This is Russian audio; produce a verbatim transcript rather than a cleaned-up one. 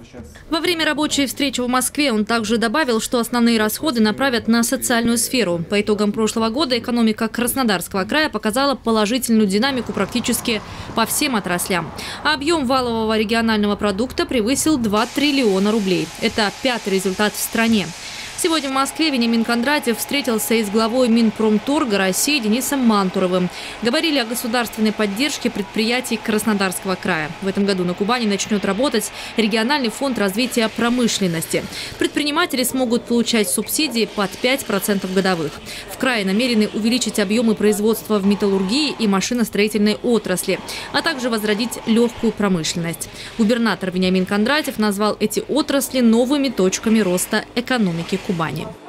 Во время рабочей встречи в Москве он также добавил, что основные расходы направят на социальную сферу. По итогам прошлого года экономика Краснодарского края показала положительную динамику практически по всем отраслям. А объем валового регионального продукта превысил два триллиона рублей. Это пятый результат в стране. Сегодня в Москве Вениамин Кондратьев встретился и с главой Минпромторга России Денисом Мантуровым. Говорили о государственной поддержке предприятий Краснодарского края. В этом году на Кубани начнет работать региональный фонд развития промышленности. Предприниматели смогут получать субсидии под пять процентов годовых. В крае намерены увеличить объемы производства в металлургии и машиностроительной отрасли, а также возродить легкую промышленность. Губернатор Вениамин Кондратьев назвал эти отрасли новыми точками роста экономики Кубани.